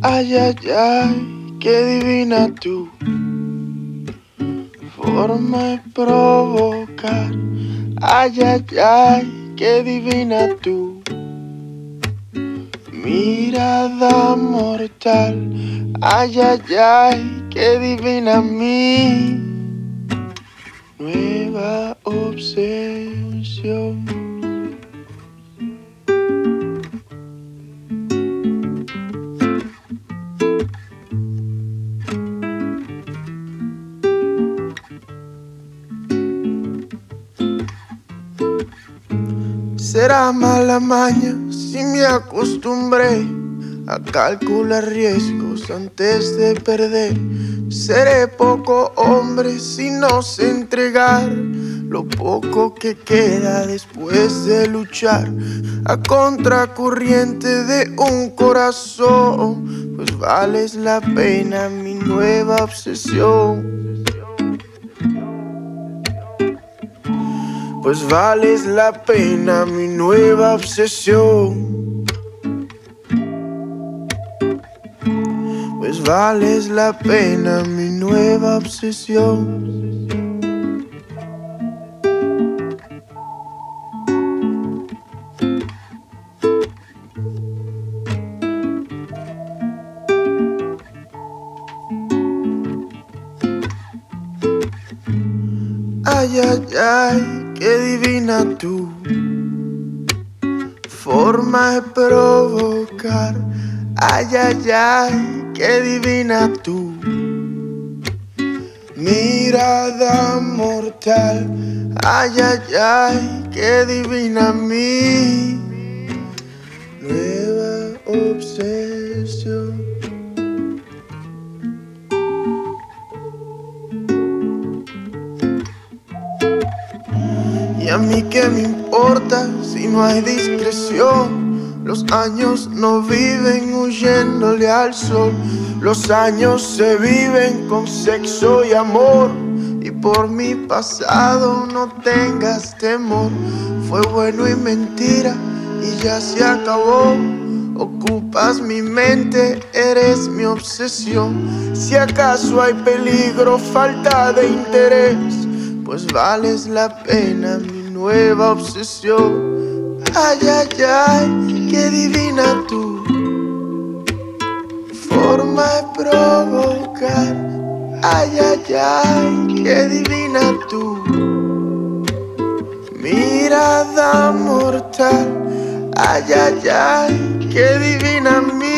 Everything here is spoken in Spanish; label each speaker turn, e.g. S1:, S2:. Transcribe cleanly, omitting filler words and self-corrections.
S1: Ay, ay, ay, qué divina tu forma de provocar. Ay, ay, ay, qué divina tu mirada mortal. Ay, ay, ay, qué divina mi nueva obsesión. Será mala maña si me acostumbré a calcular riesgos antes de perder. Seré poco hombre si no sé entregar lo poco que queda después de luchar a contracorriente de un corazón. Pues vales la pena mi nueva obsesión. Pues vales la pena mi nueva obsesión. Pues vales la pena mi nueva obsesión. Ay, ay, ay, qué divina tu forma de provocar. Ay, ay, ay, qué divina tu mirada mortal. Ay, ay, ay, qué divina mi nueva obsesión. Y a mí qué me importa si no hay discreción. Los años no viven huyéndole al sol. Los años se viven con sexo y amor. Y por mi pasado no tengas temor. Fue bueno y mentira y ya se acabó. Ocupas mi mente, eres mi obsesión. Si acaso hay peligro, falta de interés, pues vales la pena mi nueva obsesión. Ay, ay, ay, qué divina tu forma de provocar. Ay, ay, ay, qué divina tu mirada mortal. Ay, ay, ay, qué divina mi